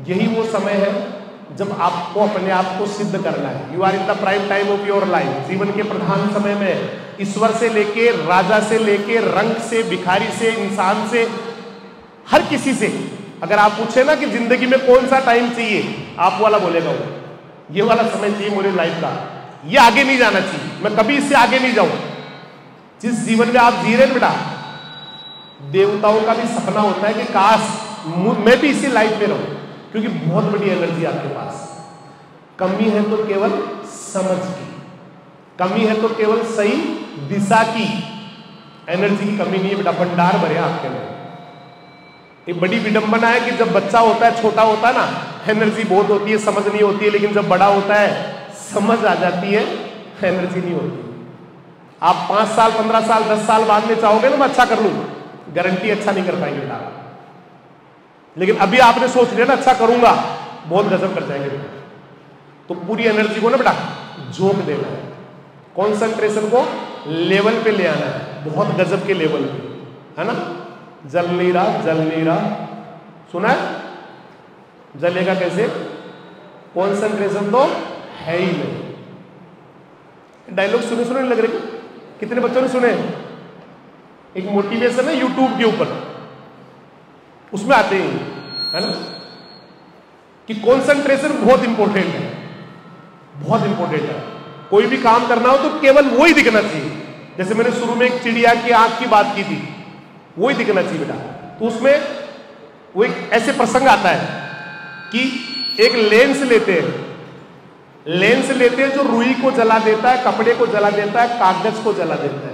यही वो समय है जब आपको अपने आप को सिद्ध करना है। You are in the prime time of your life. जीवन के प्रधान समय में ईश्वर से लेके, राजा से लेके, रंग से, भिखारी से, इंसान से, हर किसी से अगर आप पूछे ना कि जिंदगी में कौन सा टाइम चाहिए, आप वाला बोलेगा वो, ये वाला समय चाहिए मेरी लाइफ का, ये आगे नहीं जाना चाहिए, मैं कभी इससे आगे नहीं जाऊं। जिस जीवन में आप जी रहे हैं बेटा, देवताओं का भी सपना होता है कि काश मैं भी इसी लाइफ में रहूं, क्योंकि बहुत बड़ी एनर्जी आपके पास। कमी है तो केवल समझ की, कमी है तो केवल सही दिशा की। एनर्जी की कमी नहीं है बेटा, भंडार भरे आपके अंदर। एक बड़ी विडंबना है कि जब बच्चा होता है, छोटा होता है ना, एनर्जी बहुत होती है, समझ नहीं होती है, लेकिन जब बड़ा होता है समझ आ जाती है, एनर्जी नहीं होती। आप 5 साल, 15 साल, 10 साल बाद में चाहोगे ना मैं अच्छा कर लूं, गारंटी अच्छा नहीं कर पाएंगे बेटा। लेकिन अभी आपने सोच लिया ना अच्छा करूंगा, बहुत गजब कर जाएंगे बेटा। तो पूरी एनर्जी को ना बेटा झोंक देना है, कॉन्सेंट्रेशन को लेवल पे ले आना है, बहुत गजब के लेवल पे, है ना। जल नहीं रहा, जल नहीं रहा, सुना है? जलेगा कैसे? कॉन्सेंट्रेशन तो है ही नहीं। डायलॉग सुने सुने लग रहे, कितने बच्चों ने सुने? एक मोटिवेशन है यूट्यूब के ऊपर, उसमें आते हैं, है ना, कि कॉन्सेंट्रेशन बहुत इंपॉर्टेंट है, बहुत इंपॉर्टेंट है। कोई भी काम करना हो तो केवल वो ही दिखना चाहिए। जैसे मैंने शुरू में एक चिड़िया की आंख की बात की थी, वो ही दिखना चाहिए बेटा। तो उसमें वो एक ऐसे प्रसंग आता है कि एक लेंस लेते हैं, लेंस लेते हैं जो रुई को जला देता है, कपड़े को जला देता है, कागज को जला देता है।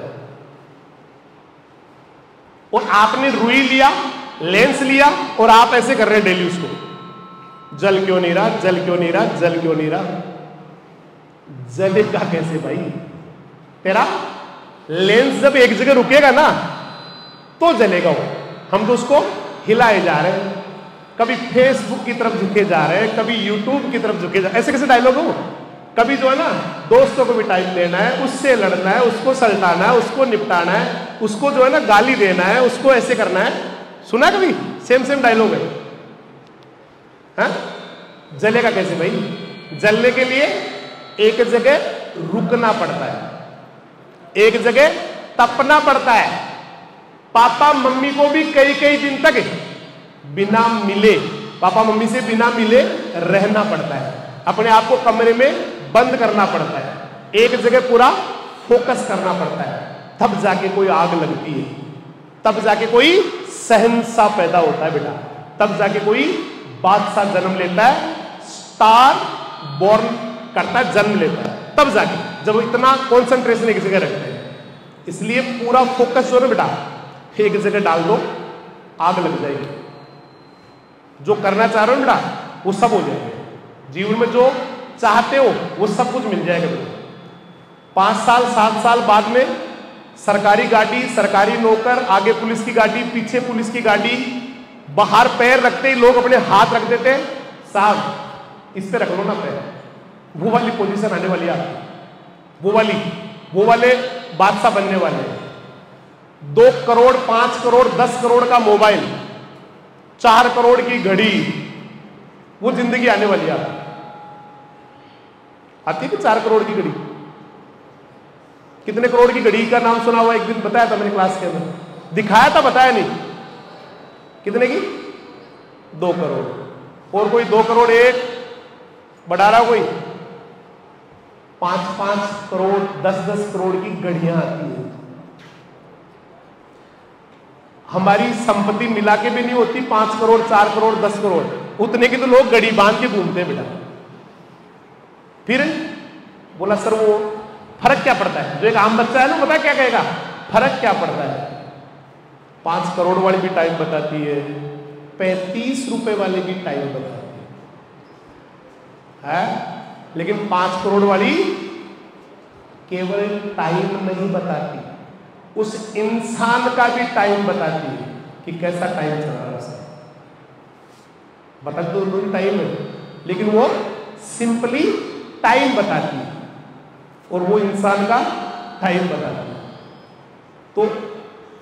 और आपने रुई लिया, लेंस लिया, और आप ऐसे कर रहे हैं डेली उसको, जल क्यों नहीं रहा, जल क्यों नहीं रहा, जल क्यों नहीं रहा। जलेगा कैसे भाई? तेरा लेंस जब एक जगह रुकेगा ना तो जलेगा वो। हम तो उसको हिलाए जा रहे हैं, कभी फेसबुक की तरफ झुके जा रहे हैं, कभी यूट्यूब की तरफ झुके जा रहे हैं। ऐसे कैसे डायलॉग हो? कभी जो है ना दोस्तों को भी टाइम देना है, उससे लड़ना है, उसको सलटाना है, उसको निपटाना है, उसको जो है ना गाली देना है, उसको ऐसे करना है। सुना कभी? सेम सेम डायलॉग है, हाँ? जलेगा कैसे भाई? जलने के लिए एक जगह रुकना पड़ता है, एक जगह तपना पड़ता है। पापा मम्मी को भी कई कई दिन तक बिना मिले, पापा मम्मी से बिना मिले रहना पड़ता है, अपने आप को कमरे में बंद करना पड़ता है, एक जगह पूरा फोकस करना पड़ता है, तब जाके कोई आग लगती है, तब जाके कोई शहंशाह पैदा होता है बेटा, तब जाके कोई बादशाह जन्म लेता है, स्टार बॉर्न करता है, जन्म लेता है, तब जाके, जब इतना कॉन्सेंट्रेशन एक जगह रखते हैं। इसलिए पूरा फोकस जो है बेटा एक जगह डाल दो, आग लग जाएगी। जो करना चाह रहे हो बेटा वो सब हो जाएगा। जीवन में जो चाहते हो वो सब कुछ मिल जाएगा बेटा। 5 साल 7 साल बाद में सरकारी गाड़ी, सरकारी नौकर, आगे पुलिस की गाड़ी, पीछे पुलिस की गाड़ी, बाहर पैर रखते ही लोग अपने हाथ रख देते हैं, साहब इस पे रख लो ना पैर। वो वाली पोजीशन आने वाली है आपकी, वो वाले बादशाह बनने वाले हैं। 2 करोड़ 5 करोड़ 10 करोड़ का मोबाइल, 4 करोड़ की घड़ी, वो जिंदगी आने वाली है आपकी। आती है कि 4 करोड़ की घड़ी? कितने करोड़ की घड़ी का नाम सुना हुआ? एक दिन बताया था मैंने क्लास के अंदर, दिखाया था, बताया नहीं। कितने की? 2 करोड़। और कोई 2 करोड़ एक बढ़ा रहा, कोई 5-5 करोड़ 10-10 करोड़ की घड़ियां आती है। हमारी संपत्ति मिला के भी नहीं होती 5 करोड़ 4 करोड़ 10 करोड़, उतने की तो लोग घड़ी बांध के घूमते हैं बेटा। फिर बोला सर वो फर्क क्या पड़ता है? जो एक आम बच्चा है ना, पता क्या कहेगा? फर्क क्या पड़ता है? 5 करोड़ वाली भी टाइम बताती है, 35 रुपए वाली भी टाइम बताती है, लेकिन 5 करोड़ वाली केवल टाइम नहीं बताती, उस इंसान का भी टाइम बताती है कि कैसा टाइम चल रहा है उसका। बता दो टाइम है, लेकिन वो सिंपली टाइम बताती है और वो इंसान का टाइम बताती है। तो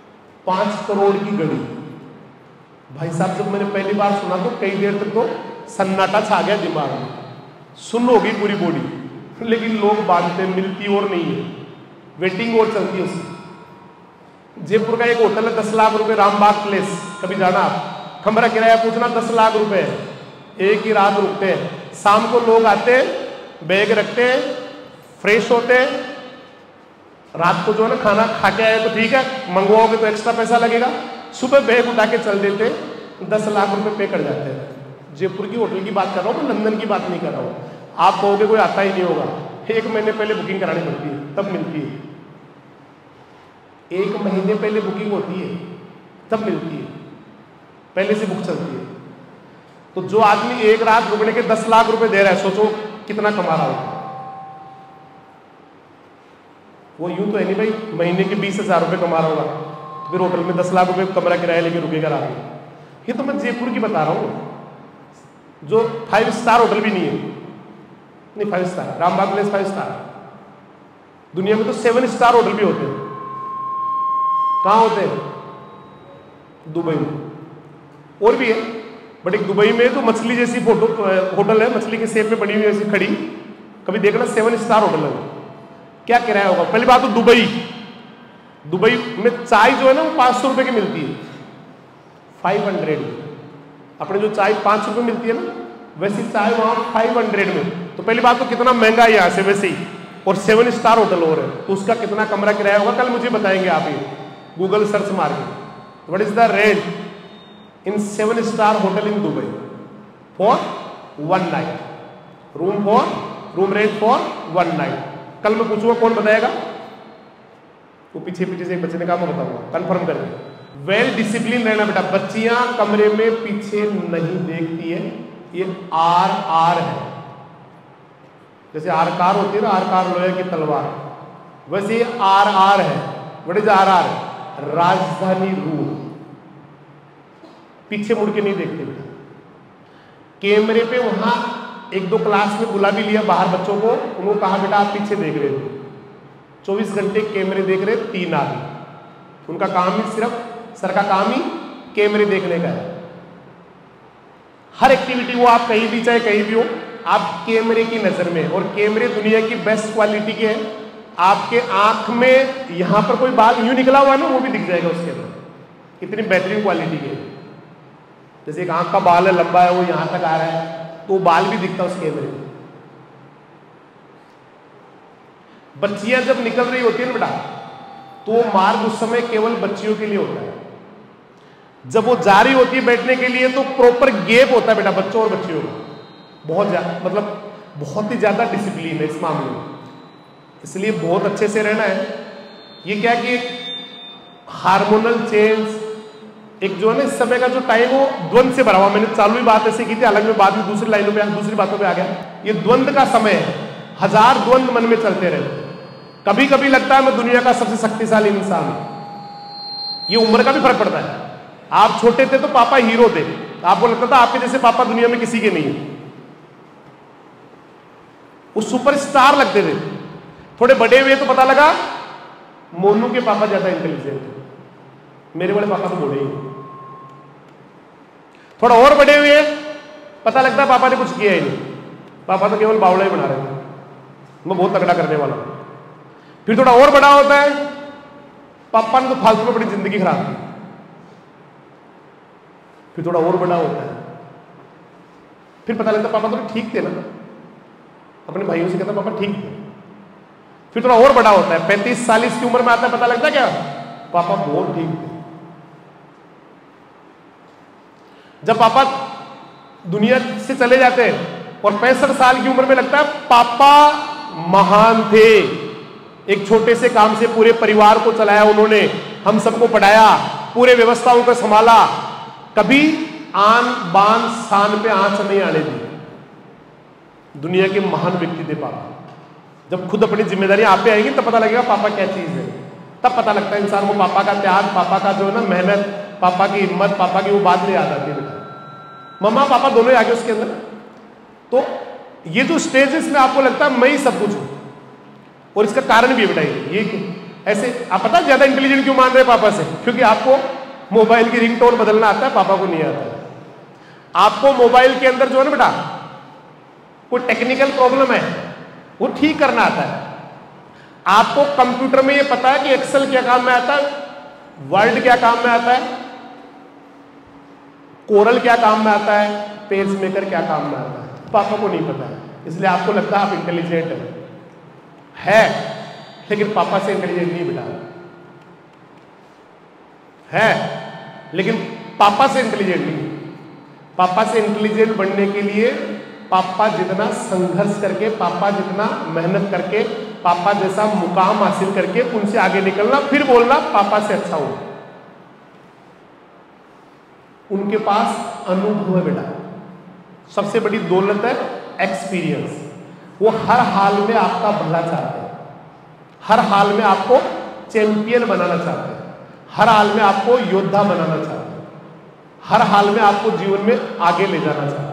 5 करोड़ की घड़ी, भाई साहब जब मैंने पहली बार सुना तो कई देर तक तो सन्नाटा छा गया दिमाग में, सुन्न होगी पूरी बॉडी, लेकिन लोग बांधते, मिलती और नहीं है, वेटिंग और चलती है उसकी। जयपुर का एक होटल है 10 लाख रुपए, रामबाग प्लेस, कभी जाना आप, कमरा किराया पूछना 10 लाख रुपए, एक ही रात रुकते हैं। शाम को लोग आते हैं, बैग रखते हैं, फ्रेश होते हैं, रात को जो है ना खाना खा के आए तो ठीक है, मंगवाओगे तो एक्स्ट्रा पैसा लगेगा, सुबह बैग उठा के चल देते, 10 लाख रुपए पे कर जाते हैं। जयपुर की होटल की बात कर रहा हूँ, मैं लंदन की बात नहीं कर रहा हूँ। आप कहोगे कोई आता ही नहीं होगा, 1 महीने पहले बुकिंग करानी पड़ती है तब मिलती है, 1 महीने पहले बुकिंग होती है तब मिलती है, पहले से बुक चलती है। तो जो आदमी एक रात रुकने के 10 लाख रुपए दे रहा है, सोचो कितना कमा रहा होगा वो। यूं तो है नहीं भाई, महीने के 20,000 रुपए कमा रहा होगा, तो फिर होटल में 10 लाख रुपए कमरा किराया लेके रुकेगा रात में। ये तो मैं जयपुर की बता रहा हूँ, जो 5 स्टार होटल भी नहीं है, नहीं 5 स्टार, रामबाग प्लेस 5 स्टार, दुनिया में तो 7 स्टार होटल भी होते हैं। कहाँ होते हैं? दुबई में, और भी है, बट एक दुबई में तो मछली जैसी फोटो होटल है, मछली के शेप में बनी हुई ऐसी खड़ी, कभी देखना 7 स्टार होटल है। क्या किराया होगा? पहली बात तो दुबई में चाय जो है ना वो 500 रुपए की मिलती है, 500। अपने जो चाय 5 रुपए मिलती है ना, वैसी चाय वहां 500 में। तो पहली बात तो कितना महंगा है यहाँ से वैसे ही, और 7 स्टार होटल हो रहे हैं, तो उसका कितना कमरा किराया होगा कल मुझे बताएंगे आप, ही गूगल सर्च मार के। What is the rent in 7 star hotel in Dubai for 1 night? Room rent for 1 night. कल मैं पूछूंगा कौन बताएगा, वो पीछे से एक बच्चे ने कहा, मैं बताऊंगा, कंफर्म करके। वेल डिसिप्लिन रहना बेटा, बच्चियां कमरे में पीछे नहीं देखती है, ये RR है, जैसे आरकार होती है ना, आरकार लोहे की तलवार, वैसे ये RR है। What is RR? Rajdhani room, पीछे मुड़ के नहीं देखते बेटा। कैमरे पे वहां 1-2 क्लास में बुला भी लिया बाहर बच्चों को, उन्होंने कहा बेटा आप पीछे देख रहे हो, 24 घंटे कैमरे देख रहे 3 आदमी, उनका काम ही सिर्फ, सर का काम ही कैमरे देखने का है। हर एक्टिविटी वो आप कहीं भी चाहे कहीं भी हो, आप कैमरे की नजर में, और कैमरे दुनिया की बेस्ट क्वालिटी के हैं। आपके आंख में यहां पर कोई बाल यूं निकला हुआ है ना, वो भी दिख जाएगा उसके अंदर, इतनी बेहतरीन क्वालिटी के। जैसे एक आंख का बाल है, लंबा है, वो यहां तक आ रहा है, तो बाल भी दिखता है उस कैमरे में। बच्चियां जब निकल रही होती है ना बेटा, तो मार्ग उस समय केवल बच्चियों के लिए होता है। जब वो जा रही होती है बैठने के लिए, तो प्रॉपर गैप होता है बेटा बच्चों और बच्चियों का, बहुत ज्यादा, मतलब बहुत ही ज्यादा डिसिप्लिन है इस मामले में, इसलिए बहुत अच्छे से रहना है। ये क्या कि हार्मोनल चेंज, एक जो है ना इस समय का जो टाइम वो द्वंद से भरा हुआ। मैंने चालू ही बात ऐसे की थी, अलग में बाद में दूसरी लाइनों पे, दूसरी बातों पे आ गया। ये द्वंद का समय है, 1000 द्वंद मन में चलते रहते। कभी कभी लगता है मैं दुनिया का सबसे शक्तिशाली इंसान हूं, ये उम्र का भी फर्क पड़ता है। आप छोटे थे तो पापा हीरो थे, आपको लगता था आपके जैसे पापा दुनिया में किसी के नहीं है, वो सुपरस्टार लगते थे। थोड़े बड़े हुए तो पता लगा मोनू के पापा ज्यादा इंटेलिजेंट थे, मेरे बड़े पापा तो बड़े ही। थोड़ा और बड़े हुए पता लगता है पापा ने कुछ किया ही नहीं, पापा तो केवल बावड़ा ही बना रहे थे, मैं बहुत तगड़ा करने वाला हूं। फिर थोड़ा और बड़ा होता है, पापा ने तो फालतू में बड़ी जिंदगी खराब की। फिर थोड़ा और बड़ा होता है, फिर पता लगता पापा तो ठीक थे ना, अपने भाइयों से कहता पापा ठीक थे। फिर थोड़ा और बड़ा होता है, 35-40 की उम्र में आता है, पता लगता है क्या पापा बहुत ठीक थे। जब पापा दुनिया से चले जाते हैं और 65 साल की उम्र में लगता है पापा महान थे, एक छोटे से काम से पूरे परिवार को चलाया उन्होंने, हम सबको पढ़ाया, पूरे व्यवस्थाओं को संभाला, कभी आन बान शान पे आंच नहीं आने दी। दुनिया के महान व्यक्ति थे पापा। जब खुद अपनी जिम्मेदारी आप पे आएगी तब पता लगेगा पापा क्या चीज है, तब पता लगता है इंसान को पापा का त्याग, पापा का जो है ना मेहनत, पापा की हिम्मत, पापा की वो बात नहीं याद आती है बेटा। मम्मा पापा दोनों ही आगे उसके अंदर। तो ये जो स्टेजेस में आपको लगता है मैं ही सब कुछ हूं, और इसका कारण भी बताइए ये ऐसे आप पता ज्यादा इंटेलिजेंट क्यों मान रहे हैं पापा से? क्योंकि आपको मोबाइल की रिंगटोन बदलना आता है, पापा को नहीं आता है। आपको मोबाइल के अंदर जो है ना बेटा कोई टेक्निकल प्रॉब्लम है वो ठीक करना आता है। आपको कंप्यूटर में ये पता है कि एक्सेल क्या काम में आता है, वर्ड क्या काम में आता है, कोरल क्या काम में आता है, पेज मेकर क्या काम में आता है। पापा को नहीं पता है, इसलिए आपको लगता है आप इंटेलिजेंट है, लेकिन पापा से इंटेलिजेंट नहीं बेटा है, लेकिन पापा से इंटेलिजेंट नहीं। पापा से इंटेलिजेंट बनने के लिए पापा जितना संघर्ष करके, पापा जितना मेहनत करके, पापा जैसा मुकाम हासिल करके उनसे आगे निकलना, फिर बोलना पापा से अच्छा हो। उनके पास अनुभव है बेटा, सबसे बड़ी दौलत है एक्सपीरियंस। वो हर हाल में आपका भला चाहते हैं, हर हाल में आपको चैंपियन बनाना चाहते हैं, हर हाल में आपको योद्धा बनाना चाहते हैं, हर हाल में आपको जीवन में आगे ले जाना चाहते हैं।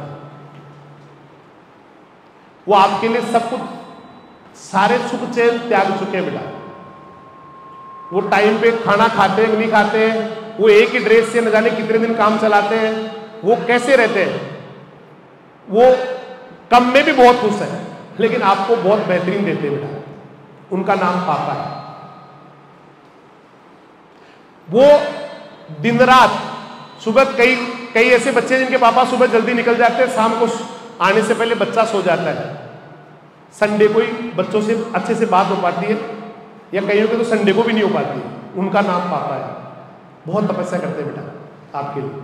वो आपके लिए सब कुछ, सारे सुख चैन त्याग चुके बेटा। वो टाइम पे खाना खाते हैं नहीं खाते हैं, वो एक ही ड्रेस से न जाने कितने दिन काम चलाते हैं, वो कैसे रहते हैं, वो कम में भी बहुत खुश है, लेकिन आपको बहुत बेहतरीन देते हैं बेटा। उनका नाम पापा है। वो दिन रात, सुबह कई ऐसे बच्चे जिनके पापा सुबह जल्दी निकल जाते हैं, शाम को आने से पहले बच्चा सो जाता है। संडे को ही बच्चों से अच्छे से बात हो पाती है, या कईयों के तो संडे को भी नहीं हो पाती है। उनका नाम पापा है। बहुत तपस्या करते हैं बेटा आपके लिए।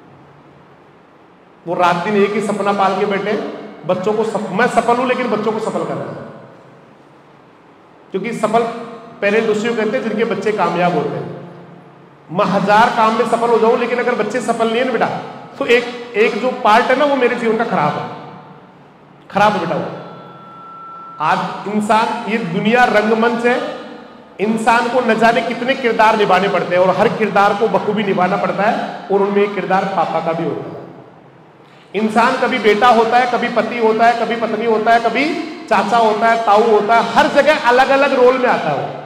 वो रात दिन एक ही सपना पाल के बैठे, बच्चों को मैं सफल हूं लेकिन बच्चों को सफल करना है। क्योंकि सफल पेरेंट उसी को कहते हैं जिनके बच्चे कामयाब होते हैं। मैं 1000 काम में सफल हो जाऊं, लेकिन अगर बच्चे सफल नहीं है ना बेटा, तो एक जो पार्ट है ना वो मेरे जीवन का खराब है, खराब है बेटा वो। आज इंसान, ये दुनिया रंगमंच है, इंसान को न जाने कितने किरदार निभाने पड़ते हैं, और हर किरदार को बखूबी निभाना पड़ता है, और उनमें एक किरदार पापा का भी होता है। इंसान कभी बेटा होता है, कभी पति होता है, कभी पत्नी होता है, कभी चाचा होता है, ताऊ होता है, हर जगह अलग अलग रोल में आता है वो।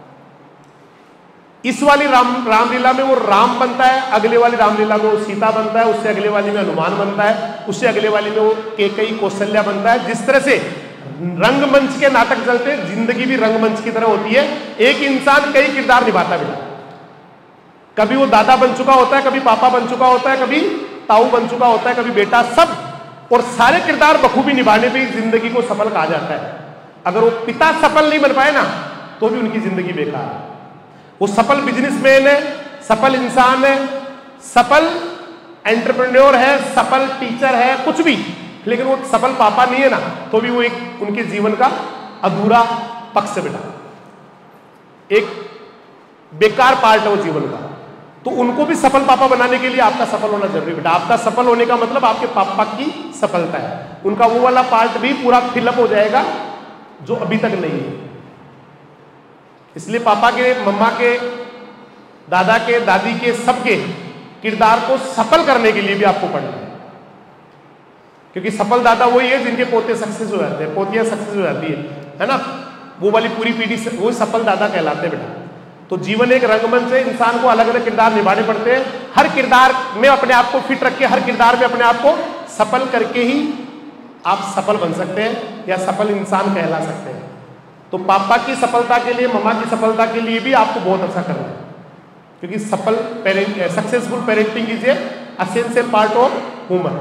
इस वाली रामलीला में वो राम बनता है, अगले वाली रामलीला में वो सीता बनता है, उससे अगले वाली में हनुमान बनता है, उससे अगले वाली में वो कैकेयी कौशल्या बनता है। जिस तरह से रंगमंच के नाटक चलते हैं, जिंदगी भी रंगमंच की तरह होती है। एक इंसान कई किरदार निभाता है बेटा। कभी वो दादा बन चुका होता है, कभी पापा बन चुका होता है, कभी ताऊ बन चुका होता है, कभी बेटा, सब, और सारे किरदार बखूबी निभाने पे जिंदगी को सफल कहा जाता है। अगर वो पिता सफल नहीं बन पाए ना, तो भी उनकी जिंदगी बेकार है। वो सफल बिजनेसमैन है, सफल इंसान है, सफल एंटरप्रेन्योर है, सफल टीचर है, कुछ भी, लेकिन वो सफल पापा नहीं है ना, तो भी वो एक उनके जीवन का अधूरा पक्ष है बेटा, एक बेकार पार्ट है वो जीवन का। तो उनको भी सफल पापा बनाने के लिए आपका सफल होना जरूरी बेटा। आपका सफल होने का मतलब आपके पापा की सफलता है। उनका वो वाला पार्ट भी पूरा फिलअप हो जाएगा जो अभी तक नहीं है। इसलिए पापा के, मम्मा के, दादा के, दादी के, सबके किरदार को सफल करने के लिए भी आपको पढ़ना है। क्योंकि सफल दादा वही है जिनके पोते सक्सेस हो जाते हैं, पोतियां सक्सेस हो जाती है ना। वो वाली पूरी पीढ़ी से वो सफल दादा कहलाते हैं बेटा। तो जीवन एक रंगमंच है, इंसान को अलग अलग किरदार निभाने पड़ते हैं। हर किरदार में अपने आप को फिट रख के, हर किरदार में अपने आप को सफल करके ही आप सफल बन सकते हैं या सफल इंसान कहला सकते हैं। तो पापा की सफलता के लिए, मम्मा की सफलता के लिए भी आपको बहुत अच्छा करना है। क्योंकि सफल parent, successful parenting is a essential part of human.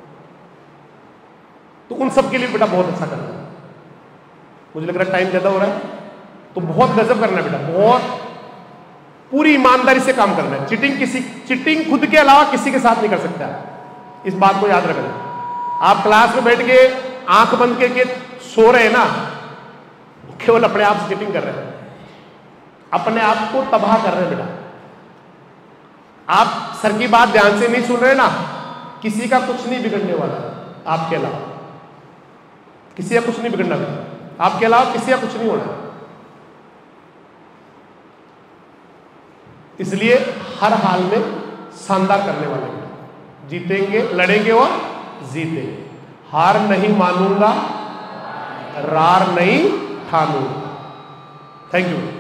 तो उन सब के लिए बेटा बहुत अच्छा करना है। मुझे लग रहा है टाइम ज्यादा हो रहा है, तो बहुत गजब करना है बेटा, बहुत पूरी ईमानदारी से काम करना है। चिटिंग खुद के अलावा किसी के साथ नहीं कर सकता। इस बात को याद रखना। आप क्लास में बैठ के आंख बंद करके सो रहे हैं ना, केवल अपने आप से चिटिंग कर रहे हैं, अपने आप को तबाह कर रहे हैं बेटा। आप सर की बात ध्यान से नहीं सुन रहे ना, किसी का कुछ नहीं बिगड़ने वाला आपके अलावा, किसी का कुछ नहीं बिगड़ना बेटा, आपके अलावा किसी का कुछ नहीं होना। इसलिए हर हाल में शानदार करने वाले जीतेंगे, लड़ेंगे और जीतेंगे। हार नहीं मानूंगा, रार नहीं ठानूंगा। Thank you.